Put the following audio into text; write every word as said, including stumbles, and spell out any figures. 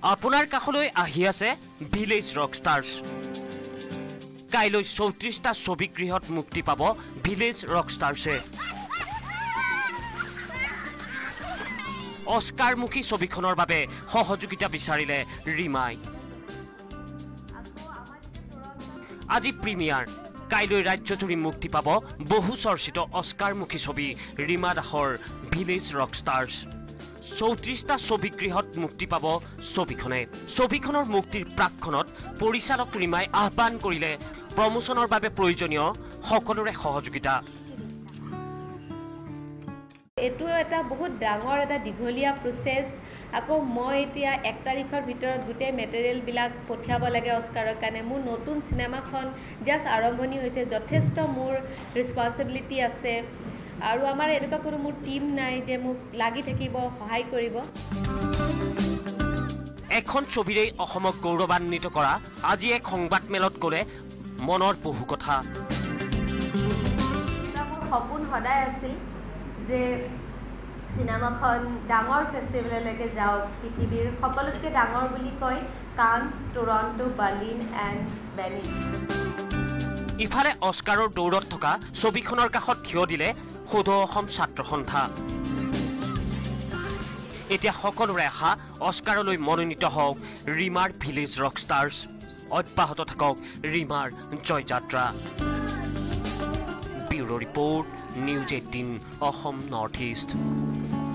আপোনাৰ কাষলৈ আহি আছে ভিলেজ ৰকষ্টাৰ্ছ। কাইলৈ চৌত্ৰিশটা ছবিগৃহত মুক্তি পাব ভিলেজ ৰকষ্টাৰ্ছে। অস্কাৰমুখী ছবিখনৰ বাবে সহযোগিতা বিচাৰিলে ৰিমাই। আজি প্ৰিমিয়াৰ, কাইলৈ ৰাজ্যজুৰি মুক্তি পাব বহু চৰ্চিত অস্কাৰমুখী ছবি ৰীমা দাসৰ ভিলেজ ৰকষ্টাৰ্ছ। চৌত্ৰিশটা ছবিগৃহত মুক্তি পাব ছবিখনে। ছবিখনৰ মুক্তিৰ প্ৰাকখনত পৰিচালক ৰীমাই আহ্বান কৰিলে প্ৰমোচনৰ বাবে প্ৰয়োজনীয় সকলোৰে সহযোগিতা। এইটো এটা বহুত ডাঙৰ এটা দীঘলীয়া প্ৰচেছ। আকৌ মই এতিয়া এক তাৰিখৰ ভিতৰত গোটেই মেটেৰিয়েলবিলাক পঠিয়াব লাগে অস্কাৰৰ কাৰণে। মোৰ নতুন চিনেমাখন জাষ্ট আৰম্ভণি হৈছে, যথেষ্ট মোৰ ৰেছপনচিবিলিটি আছে আৰু আমাৰ এনেকুৱা কোনো মোৰ টীম নাই যে মোক লাগি থাকিব, সহায় কৰিব। এখন ছবিৰেই অসমক গৌৰৱান্বিত কৰা আজি এক সংবাদমেলত গ'লে মনৰ বহু কথা। মোৰ সপোন সদায় আছিল যে চিনেমাখন ডাঙৰ ফেষ্টিভেললৈকে যাওক, পৃথিৱীৰ সকলোতকৈ ডাঙৰ বুলি কয় Cannes, Toronto, Berlin and Venice. ইফালে অস্কাৰৰ দৌৰত থকা ছবিখনৰ কাষত থিয় দিলে সদৌ অসম ছাত্ৰ সন্থা। এতিয়া সকলোৰে আশা অস্কাৰলৈ মনোনীত হওক ৰীমাৰ ভিলেজ ৰকষ্টাৰ্ছ। অব্যাহত থাকক ৰীমাৰ জয়যাত্ৰা। Bureau report, news eighteen Asom north east.